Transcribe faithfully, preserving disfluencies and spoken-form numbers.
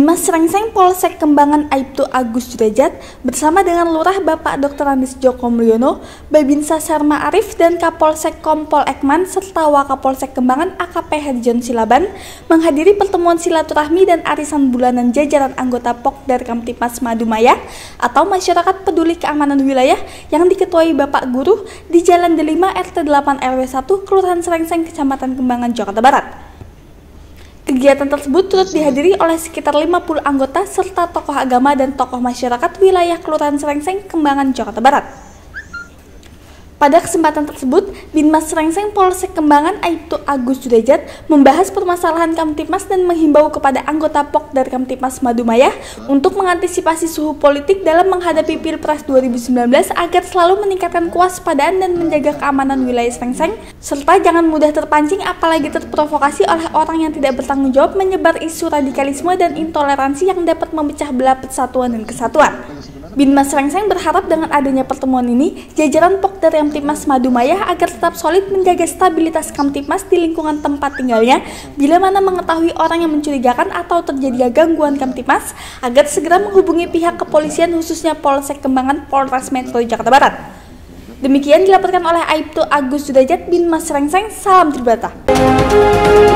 Binmas Srengseng Polsek Kembangan Aibtu Agus Sudajat bersama dengan Lurah Bapak Doktor Andis Joko Mulyono, Babinsa Sarma Arif dan Kapolsek Kompol Ekman serta Wakapolsek Kembangan A K P Herjon Silaban menghadiri pertemuan silaturahmi dan arisan bulanan jajaran anggota Pokdar Kamtipmas Madumaya atau Masyarakat Peduli Keamanan Wilayah yang diketuai Bapak Guru di Jalan Delima R T delapan R W satu Kelurahan Srengseng Kecamatan Kembangan, Jakarta Barat. Kegiatan tersebut turut dihadiri oleh sekitar lima puluh anggota serta tokoh agama dan tokoh masyarakat wilayah Kelurahan Srengseng, Kembangan, Jakarta Barat. Pada kesempatan tersebut, Binmas Srengseng Polsek Kembangan Aibtu Agus Sudajat membahas permasalahan Kamtipmas dan menghimbau kepada anggota Pokdar Kamtipmas Madumaya untuk mengantisipasi suhu politik dalam menghadapi Pilpres dua ribu sembilan belas agar selalu meningkatkan kewaspadaan dan menjaga keamanan wilayah Srengseng, serta jangan mudah terpancing apalagi terprovokasi oleh orang yang tidak bertanggung jawab menyebar isu radikalisme dan intoleransi yang dapat memecah belah persatuan dan kesatuan. Binmas Srengseng berharap dengan adanya pertemuan ini, jajaran Pokdar Kamtipmas Madumaya agar tetap solid menjaga stabilitas Kamtipmas di lingkungan tempat tinggalnya bila mana mengetahui orang yang mencurigakan atau terjadi gangguan Kamtipmas agar segera menghubungi pihak kepolisian khususnya Polsek Kembangan Polres Metro Jakarta Barat. Demikian dilaporkan oleh Aibtu Agus Sudajat Binmas Srengseng, salam Tribata.